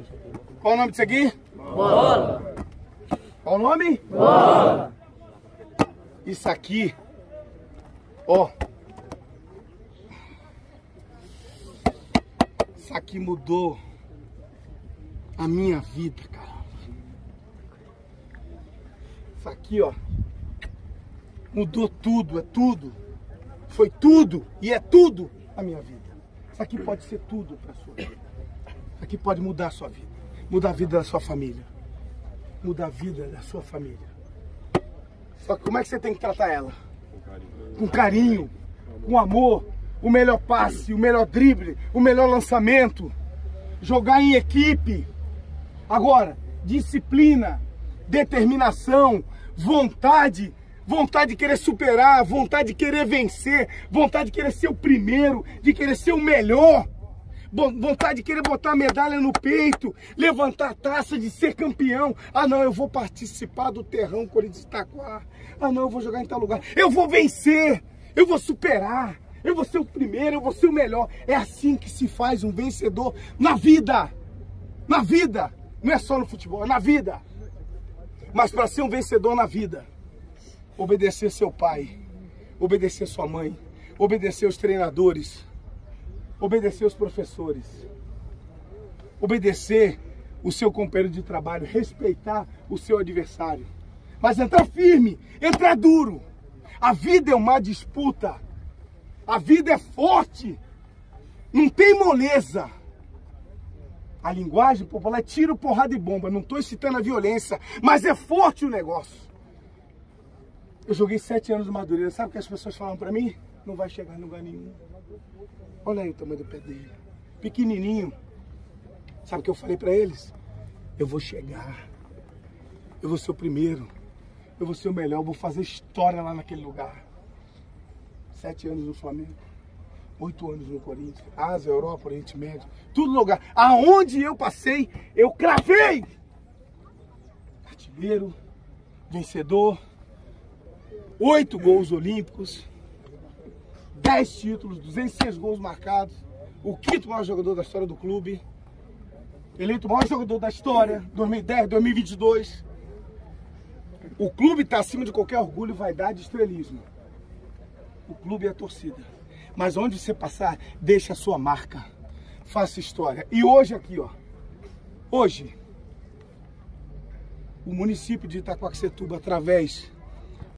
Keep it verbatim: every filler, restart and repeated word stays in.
Qual o nome disso aqui? Bola. Qual o nome? Bola. Isso aqui, ó. Isso aqui mudou a minha vida, cara. Isso aqui, ó. Mudou tudo, é tudo. Foi tudo e é tudo a minha vida. Isso aqui pode ser tudo pra sua vida. Isso aqui pode mudar a sua vida. Mudar a vida da sua família. Mudar a vida da sua família. Só que como é que você tem que tratar ela? Com carinho, com amor, o melhor passe, o melhor drible, o melhor lançamento. Jogar em equipe. Agora, disciplina, determinação, vontade, vontade de querer superar, vontade de querer vencer, vontade de querer ser o primeiro, de querer ser o melhor. Vontade de querer botar a medalha no peito, levantar a taça de ser campeão. Ah não, eu vou participar do Terrão Corinthians Itaquá. Ah não, eu vou jogar em tal lugar. Eu vou vencer, eu vou superar, eu vou ser o primeiro, eu vou ser o melhor. É assim que se faz um vencedor na vida. Na vida, não é só no futebol, é na vida. Mas para ser um vencedor na vida, obedecer seu pai, obedecer sua mãe, obedecer os treinadores, obedecer os professores, obedecer o seu companheiro de trabalho, respeitar o seu adversário, mas entrar firme, entrar duro. A vida é uma disputa, a vida é forte, não tem moleza. A linguagem popular é tiro, porrada e bomba, não estou incitando a violência, mas é forte o negócio. Eu joguei sete anos no Madureira, sabe o que as pessoas falam para mim? Não vai chegar em lugar nenhum. Olha aí o tamanho do pé dele. Pequenininho. Sabe o que eu falei pra eles? Eu vou chegar. Eu vou ser o primeiro. Eu vou ser o melhor. Eu vou fazer história lá naquele lugar. Sete anos no Flamengo. Oito anos no Corinthians. Ásia, Europa, Oriente Médio. Tudo lugar. Aonde eu passei, eu cravei. Artilheiro. Vencedor. Oito gols olímpicos. dez títulos, duzentos e seis gols marcados, o quinto maior jogador da história do clube, eleito o maior jogador da história, dois mil e dez, dois mil e vinte e dois. O clube está acima de qualquer orgulho, vaidade e estrelismo. O clube é a torcida. Mas onde você passar, deixa a sua marca, faça história. E hoje aqui, ó, hoje, o município de Itaquaquecetuba, através